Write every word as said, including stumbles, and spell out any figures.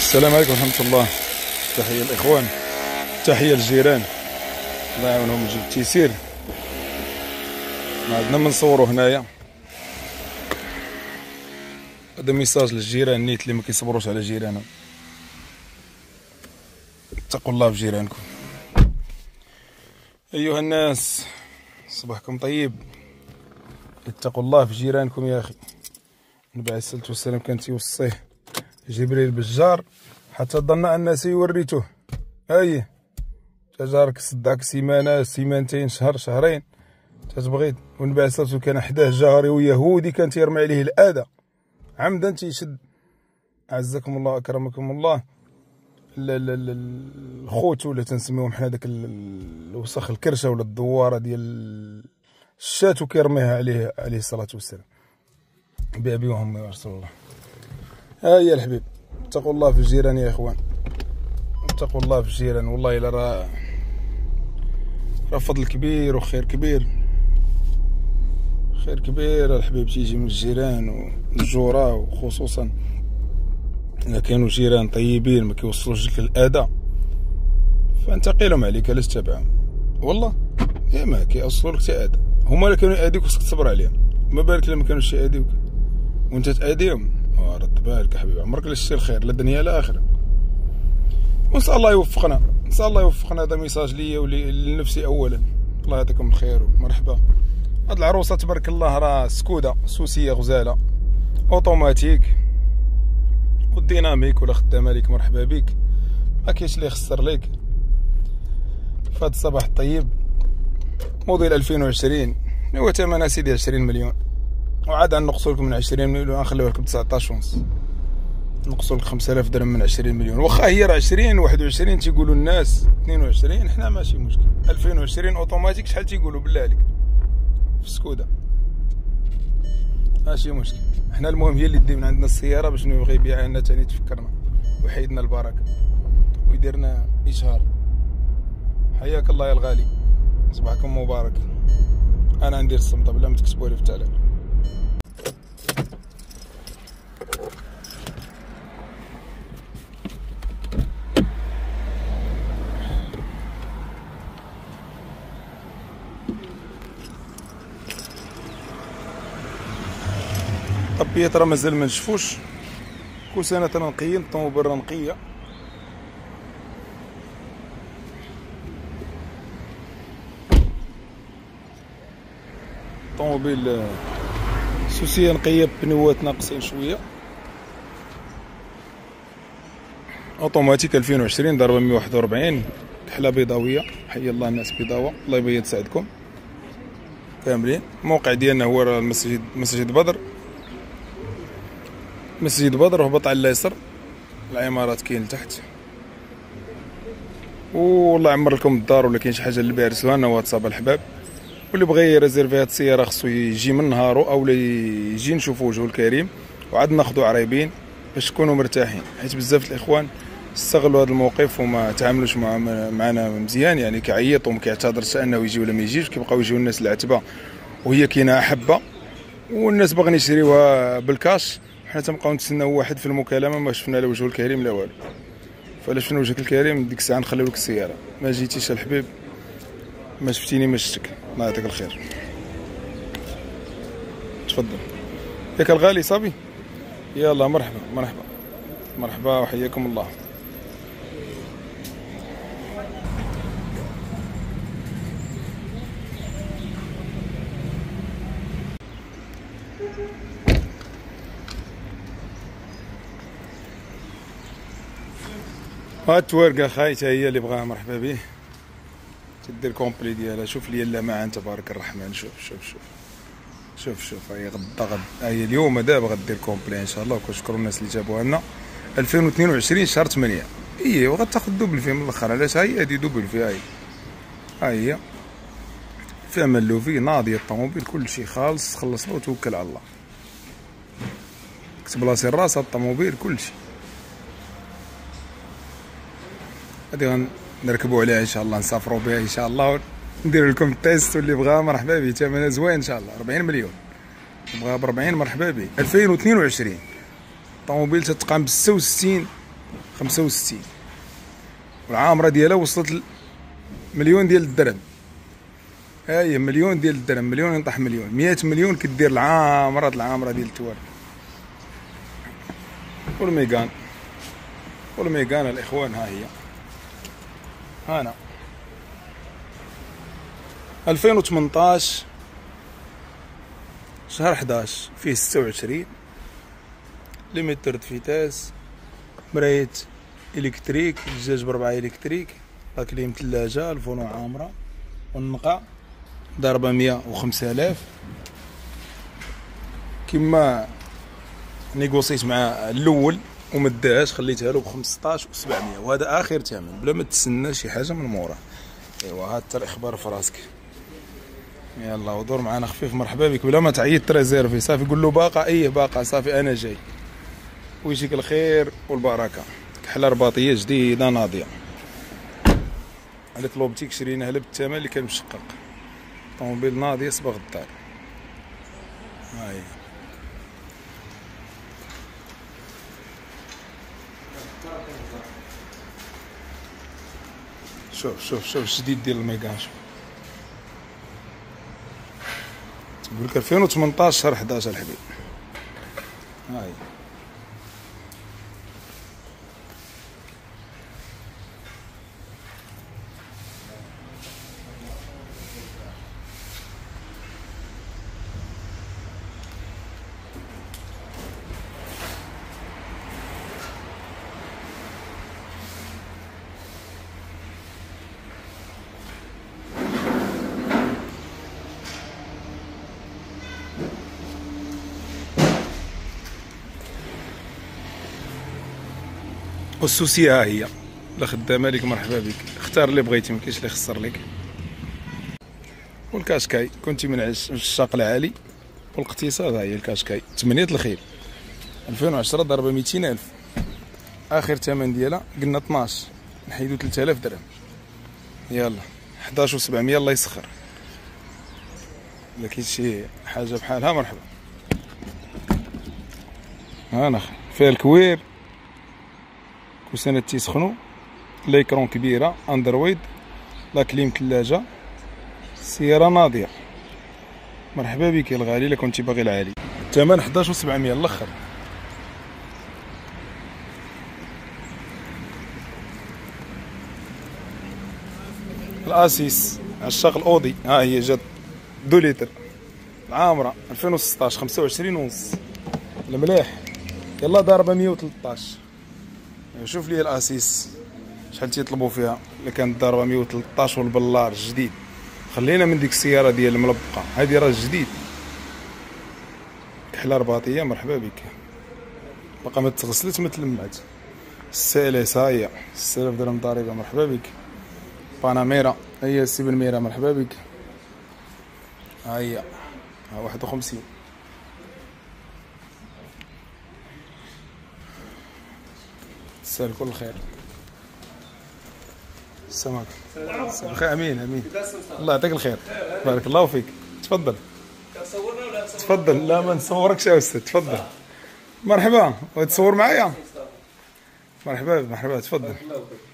السلام عليكم ورحمة الله. تحية الإخوان، تحية للجيران، الله يعاونهم ويجيب التيسير. ما عندنا ما نصورو هنايا. هذا ميساج للجيران نيت اللي ما كيصبروش على جيرانهم. اتقوا الله في جيرانكم. أيها الناس، صباحكم طيب. اتقوا الله في جيرانكم يا أخي. النبي عليه الصلاة والسلام كان تيوصيه جبريل بالجار حتى ظن أن سيورثه. أي جارك صدعك سيمانة سيمانتين شهر شهرين تتبغيض، والنبي عليه الصلاة والسلام كان حداه جاري ويهودي كان تيرمي عليه الأذى عمدا تيشد عزكم الله أكرمكم الله الخوت ولا تنسميوهم حنا داك الوسخ الكرشه ولا الدواره ديال الشات وكيرميها عليه عليه الصلاه والسلام بأبي وأمي يا رسول الله. ها هي الحبيب، اتقوا الله في الجيران يا اخوان، اتقوا الله في الجيران. والله الا راه راه فضل كبير وخير كبير، خير كبير الحبيب تيجي من الجيران والجوره، وخصوصا إذا كانوا جيران طيبين ما كيوصلوش لك الأذى فأنت قيلهم عليك علاش تابعهم. والله يا ما كيوصلوا لك حتى أذى، هما اللي كانوا يأذيوك خصك تصبر عليهم، ما بالك لما كانوش يأذيوك وأنت تأذيهم. رد بالك حبيبي، عمرك لا شتي الخير لا الدنيا لا آخرة. ونسأل الله يوفقنا، نسأل الله يوفقنا. هذا ميساج ليا ولنفسي أولا. الله يعطيكم الخير ومرحبا. هاد العروسة تبارك الله راه سكودا سوسية غزالة أوتوماتيك والديناميك ولا خدامه ليك مرحبا بك، ما كاينش اللي يخسر ليك. فهاد الصباح الطيب موديل ألفين وعشرين هو ثمنها سيدي عشرين مليون، وعاد غنقصوا لكم من عشرين مليون غنخليوها لكم تسعطاش ونص، نقصوا لك خمسة آلاف درهم من عشرين مليون. واخا هي راه عشرين واحد وعشرين تيقولوا الناس اثنين وعشرين، حنا ماشي مشكل. ألفين وعشرين اوتوماتيك شحال تيقولوا بالله عليك في سكودا، ماشي مشكل. حنا المهم هي اللي دي من عندنا السياره باش نبغي يبيعها لنا ثاني تفكرنا ويحيدنا البركه ويديرنا اشهار. حياك الله يا الغالي، صباحكم مبارك. انا ندير الصمته بلا ما تكتبوا لي في التعليق. طبيات راه مازال ما نشفوش، كل سنه تنقيين الطوموبيل راه نقيه. طوموبيل سوسيه نقيه بنوات ناقصين شويه، اوتوماتيك ألفين وعشرين ضربه مية وواحد وأربعين، كحله بيضاويه. حي الله الناس بيضاوه، الله يبيض سعدكم كاملين. الموقع ديالنا هو المسجد مسجد بدر، مسجد بدر وهبط على اليسار، العمارات كاين لتحت. والله يعمر لكم الدار، ولا كاين شي حاجه اللي بها رسلوها لنا واتساب الحباب. واللي بغى يريزيرفي هاد السياره خصو يجي من نهارو اولا يجي نشوفو وجهو الكريم، وعاد ناخدو عريبين باش تكونوا مرتاحين، حيت بزاف الاخوان استغلوا هذا الموقف وما تعاملوش مع معنا مزيان، يعني كيعيط وما كيعتذرش انه يجي ولا ما يجيش، كيبقاو يجيو الناس العتبه وهي كاينه احبه والناس باغيين يشريوها بالكاش. حنا تنبقاو نتسناو واحد في المكالمه، ما شفنا لا وجهو الكريم لا والو. فالا شفنا وجهك الكريم ديك الساعه نخليو لك السياره. ما جيتيش الحبيب، ما شفتيني ما شفتك. الله يعطيك الخير، تفضل ياك الغالي صافي. يلا مرحبا مرحبا مرحبا وحياكم الله. هاد التوارقه خايته هي اللي بغاها مرحبا به، تدير كومبلي ديالها. شوف لي اللمعان تبارك الرحمن، شوف شوف شوف شوف شوف هي غدا غدا هي اليوم دابا غدير كومبلي ان شاء الله. وكنشكروا الناس اللي جابوها لنا. ألفين واثنين وعشرين شهر ثمانية هي، وغتاخذ دوبل فيه من الاخر. علاش؟ هي هادي دوبل فيها، هي ها هي فيها ملوفي ناضيه الطوموبيل كلشي خالص. خلصنا وتوكل على الله، كتب راسي راسها الطوموبيل كلشي. هادي غنركبوا عليها ان شاء الله، نسافروا بها ان شاء الله وندير لكم التيست. واللي بغاها مرحبا به، ثمنها زوين ان شاء الله. أربعين مليون بغاها ب أربعين مرحبا به. ألفين واثنين وعشرين طوموبيل تتقام ب ستة وستين خمسة وستين، والعامرة ديالها وصلت مليون ديال الدرهم. ها هي مليون ديال الدرهم، مليون ينطح مليون، مية مليون كدير العامرة العامرة ديال التوال. والميغان والميغان الاخوان ها هي هانا ألفين وثمنطاش شهر حداش، فيه ستة وعشرين ليميتر د فيتاس، مرايت الكتريك، الزجاج بربعة الكتريك، لاكليم ثلاجة، الفونو عامرة، والنقع ضاربة مية وخمسة آلاف. كما نيغوسيت مع الاول ومداهاش، خليتها له بخمسطاش وسبعمية، وهذا اخر ثمن بلا ما تسنى شي حاجه من موراه. ايوا هاد الاخبار في راسك. يلا ودور معنا خفيف، مرحبا بك، بلا ما تعيط تريزيرفي صافي، قول له باقا، ايه باقا صافي انا جاي. ويجيك الخير والبركه. كحله رباطيه جديده ناضيه، على طلوبتيك شريناها بالثمن اللي كان مشقق. طوموبيل ناضيه صباغ الدار. ها هي شوف شوف شوف الجديد ديال الميغان. شوف تقول لك ألفين وثمنطاش شهر حداش الحبيب. ها هي والسوسيه ها هي لا خدامه لك، مرحبا بك، اختار اللي بغيتي، مكاينش اللي يخسر لك. والكاشكاي كنتي من الشاق العالي والاقتصاد، ها هي الكاشكاي ثمانية الخيل ألفين وعشرة ضربه ميتين ألف، اخر ثمن ديالها قلنا اثناش، نحيدو ثلاثة آلاف درهم. يلا حداش وسبعمية، الله يسخر. الا كاين شي حاجه بحالها مرحبا. هانا فيها الكوير، كوسانات تيسخنو، ليكرون كبيره، اندرويد، لاكليم ثلاجه، سياره ناضيه. مرحبا بك يا الغالي، الا كنتي باغي العالي. الثمن حداش وسبعمية الاخر. الاسيس عشاق الاودي، ها هي جات دو لتر العامره ألفين وستطاش، خمسة وعشرين ونص المليح. يلا ضاربه مية وثلاثطاش. شوف لي الاسيس شحال تيطلبوا فيها، الا كانت ضاربه مية وثلاثطاش والبلار جديد. خلينا من ديك السياره ديال الملبقه، هذه راه جديد. كحله رباطيه، مرحبا بك، باقا ما تغسلت ما تلمعت. السيليس ها هي ستة آلاف درهم ضريبه، مرحبا بك. باناميرا هي سي بالميرا، مرحبا بك. ها هي ها واحد وخمسين. تسال كل خير. السماك الخير، امين امين، الله يعطيك الخير، بارك الله فيك. تفضل تفضل. لا ما نصوركش يا استاذ، تفضل. مرحبا، وتصور معايا؟ مرحبا مرحبا، تفضل.